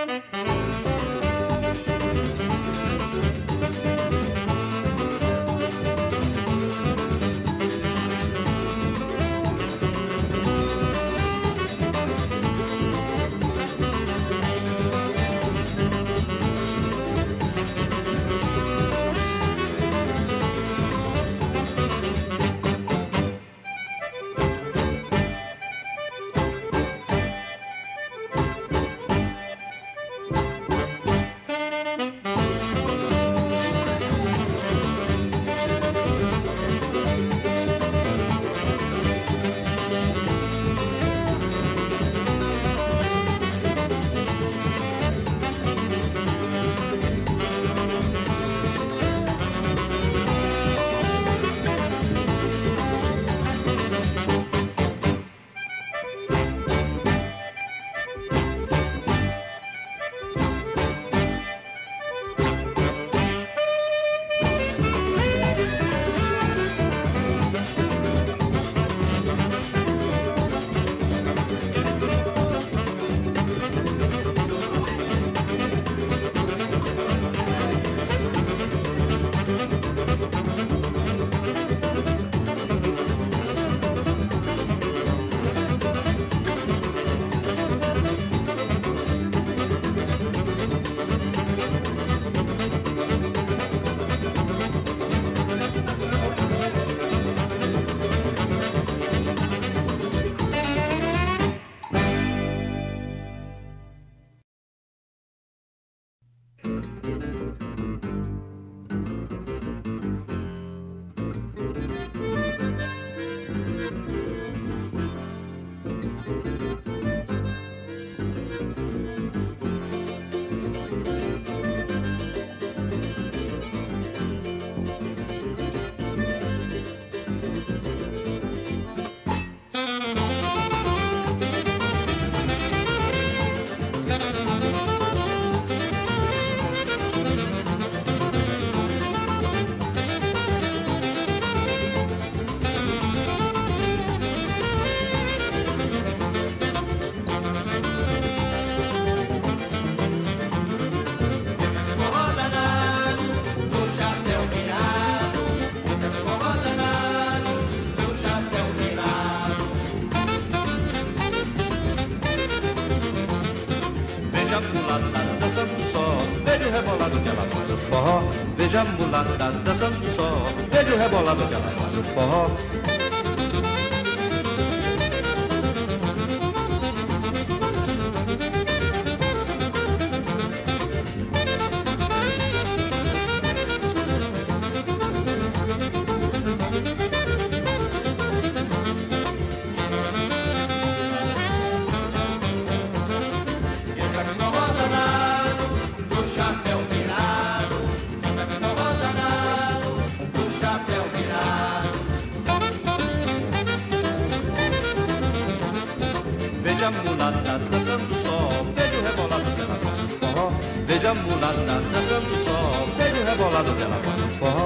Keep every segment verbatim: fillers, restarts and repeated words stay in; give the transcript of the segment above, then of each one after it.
rebolado que ela faz o forró. Veja a mulata dançando só. Veja o rebolado que ela faz o forró. Veja a mulata dançando só, veja o rebolado dela faz o forró. Veja a mulata dançando só, veja o rebolado dela faz o forró.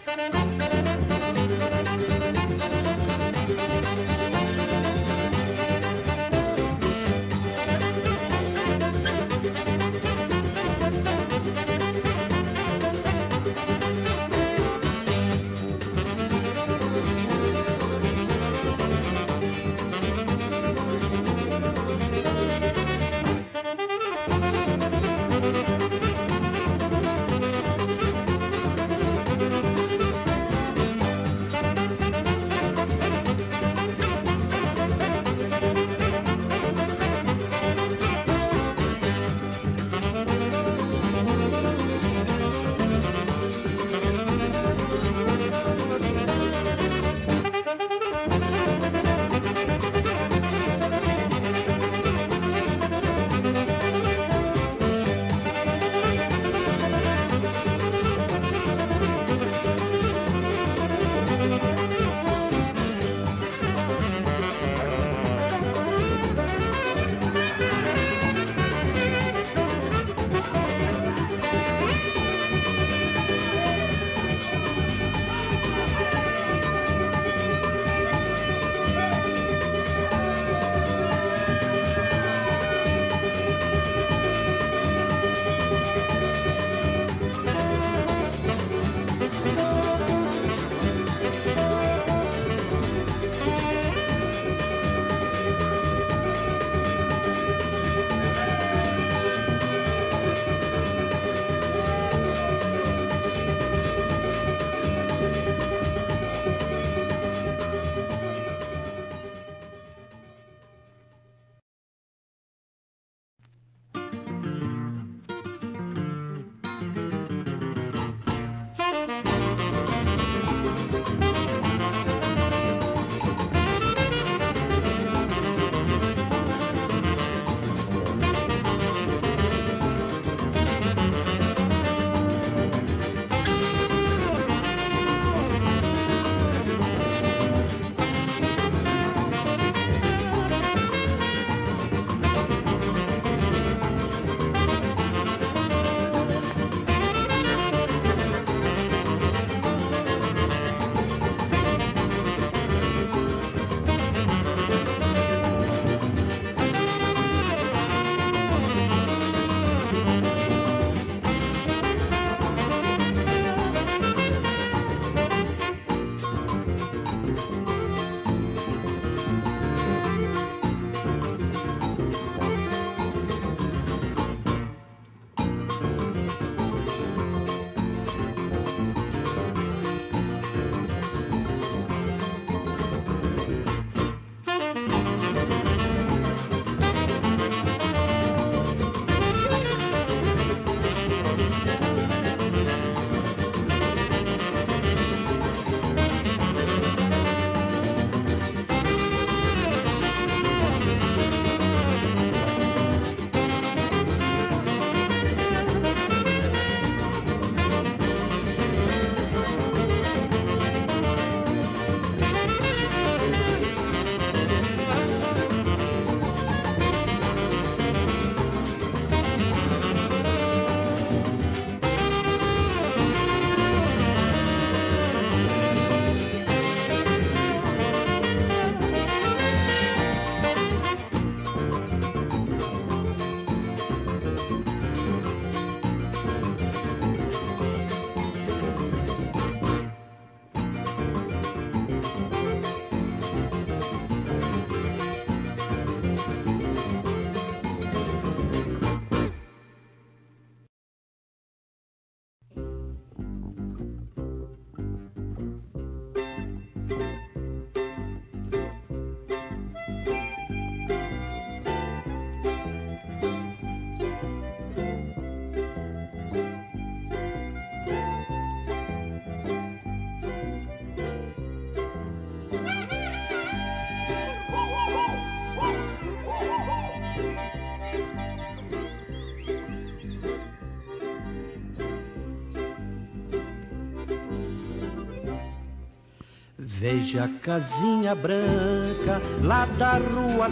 Veja a casinha branca lá da rua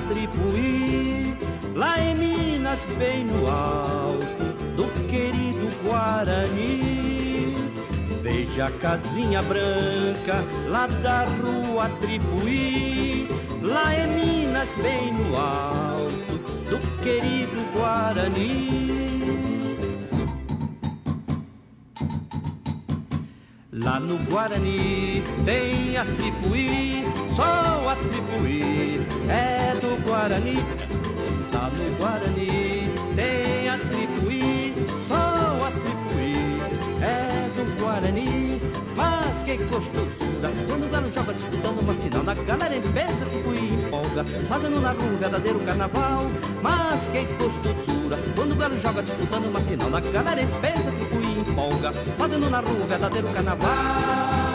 Tripuí, lá em Minas, bem no alto do querido Guarani. Veja a casinha branca lá da rua Tripuí, lá em Minas, bem no alto do querido Guarani. Lá no Guarani tem a Tripuí, só a Tripuí é do Guarani. Lá no Guarani tem a Tripuí, só a Tripuí é do Guarani. Mas que gostosura, quando o galo joga disputando uma final, na galera em peça, Tripuí empolga, fazendo na rua um verdadeiro carnaval. Mas que gostosura, quando o galo joga disputando uma final, na galera em peça, Tripuí empolga, fazendo na rua um verdadeiro carnaval.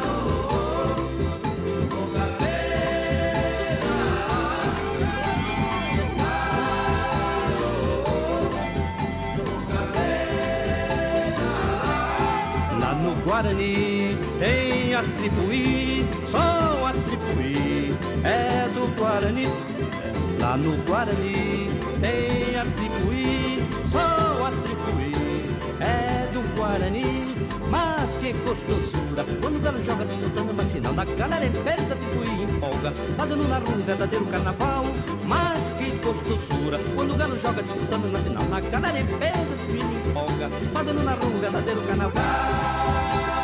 Guarani tem a Tripuí, só a Tripuí é do Guarani. Lá no Guarani tem a Tripuí, só a Tripuí é do Guarani. Mas que gostosura, quando o galo joga disputando uma final, na galera em pé da Tripuí empolga, fazendo na rua um verdadeiro carnaval. Mas que gostosura, quando o galo joga disputando na final, na galera em pé da Tripuí empolga, fazendo na rua um verdadeiro carnaval.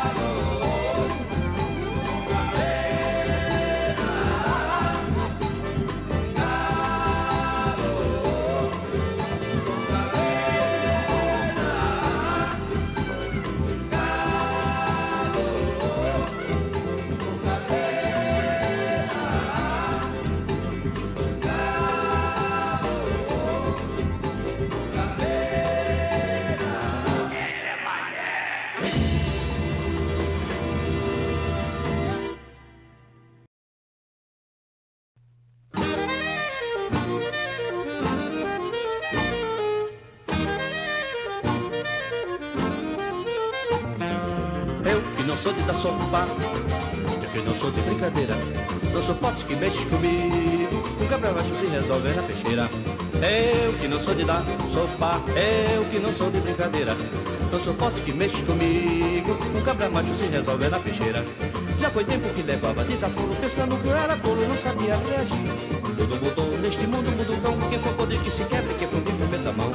Sou de dar sopa, eu que não sou de brincadeira. Não sou pote que mexe comigo, um cabra macho se resolve na peixeira. Eu que não sou de dar sopa, eu que não sou de brincadeira. Não sou pote que mexe comigo, um cabra macho se resolve na peixeira. Já foi tempo que levava desaforo, pensando que eu era tolo e não sabia reagir. Tudo mudou neste mundo, mundo cão, quem for poder que se quebre, quem for vivo meta a mão.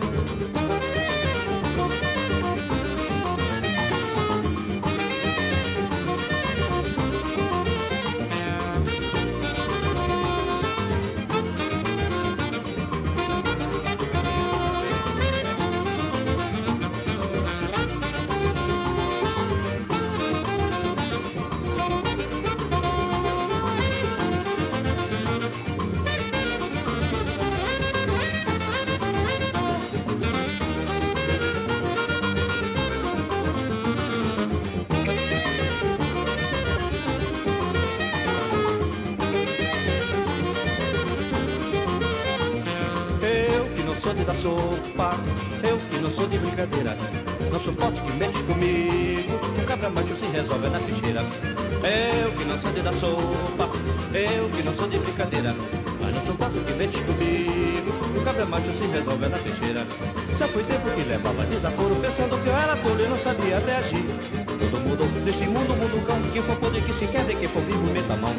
Da sopa, eu que não sou de brincadeira. Não sou pote que mexe comigo, um cabra macho se resolve na peixeira. Eu que não sou de dar sopa, eu que não sou de brincadeira. Mas não sou pote que mexe comigo, um cabra macho se resolve na peixeira. Já foi tempo que levava desaforo, pensando que eu era tolo e não sabia reagir. Todo mundo neste mundo, mundo cão, quem for poder que se quebre, quem for vivo meta a mão.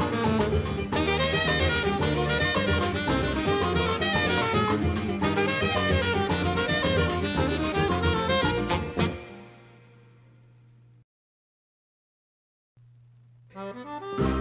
Thank you.